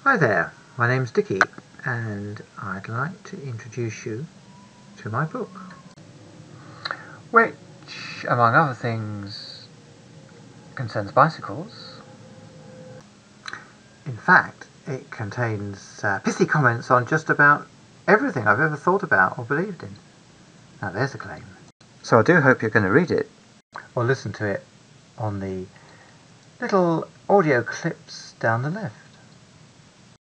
Hi there, my name's Dickie and I'd like to introduce you to my book, which, among other things, concerns bicycles. In fact, it contains pithy comments on just about everything I've ever thought about or believed in. Now there's a claim. So I do hope you're going to read it, or listen to it on the little audio clips down the left.